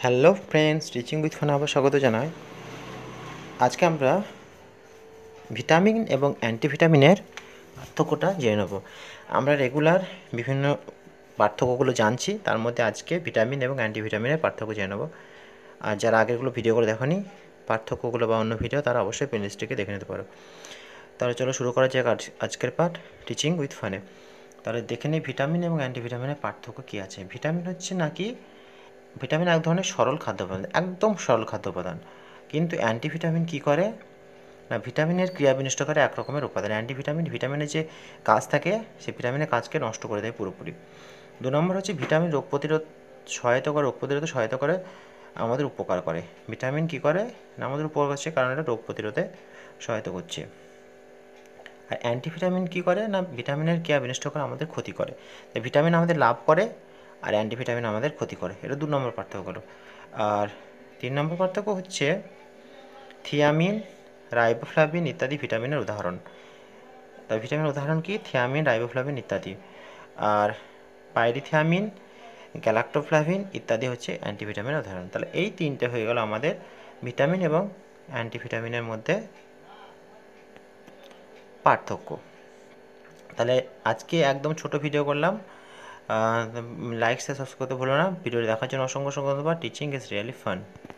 Hello friends, teaching with fun আবার স্বাগত জানাই। আজকে আমরা ভিটামিন এবং অ্যান্টিভিটামিনের পার্থক্যটা জেনে নেব। আমরা রেগুলার বিভিন্ন পার্থক্যগুলো জানছি, তার মধ্যে আজকে ভিটামিন এবং অ্যান্টিভিটামিনের পার্থক্য জেনে নেব। আর যারা আগেরগুলো ভিডিওগুলো দেখোনি পার্থক্যগুলো বা অন্য ভিডিও, তারা অবশ্যই প্লেলিস্টটিকে দেখে নিতে পারো। তাহলে চলো শুরু করা যাক আজকের পাঠ টিচিং উইথ ফানে। তাহলে দেখে নিই ভিটামিন এবং অ্যান্টিভিটামিনের পার্থক্য কী আছে। ভিটামিন হচ্ছে নাকি ভিটামিন এক ধরনের সরল খাদ্য উপাদান, একদম সরল খাদ্য উপাদান। কিন্তু অ্যান্টিভিটামিন কী করে না, ভিটামিনের ক্রিয়া বিনষ্ট করে এক রকমের উপাদান। ভিটামিনের যে কাজ থাকে, সেই ভিটামিনের কাজকে নষ্ট করে দেয় পুরোপুরি। 2 নম্বর হচ্ছে ভিটামিন রোগ প্রতিরোধে সহায়তা করে, আমাদের উপকার করে। ভিটামিন কী করে না, আমাদের উপকার করছে কারণ এটা রোগ প্রতিরোধে সহায়তা করছে। আর অ্যান্টিভিটামিন কী করে না, ভিটামিনের ক্রিয়া বিনষ্ট করে আমাদের ক্ষতি করে। তাই ভিটামিন আমাদের লাভ করে আর অ্যান্টিভিটামিন আমাদের ক্ষতি করে। এটা 2 নম্বর পার্থক্য হলো। আর 3 নম্বর পার্থক্য হচ্ছে থিয়ামিন, রাইবোফ্লাভিন ইত্যাদি ভিটামিনের উদাহরণ। তাই ভিটামিনের উদাহরণ কি? থিয়ামিন, রাইবোফ্লাভিন ইত্যাদি। আর পাইরিথিয়ামিন, গ্যালাক্টোফ্লাভিন ইত্যাদি হচ্ছে অ্যান্টিভিটামিনের উদাহরণ। তাহলে এই 3টে হয়ে গেল আমাদের ভিটামিন এবং অ্যান্টিভিটামিনের মধ্যে পার্থক্য। তাহলে আজকে একদম ছোট ভিডিও করলাম। লাইক সাবস্ক্রাইব করতে ভুলো না। ভিডিওটি দেখার জন্য অসংখ্য ধন্যবাদ। Teaching is really fun.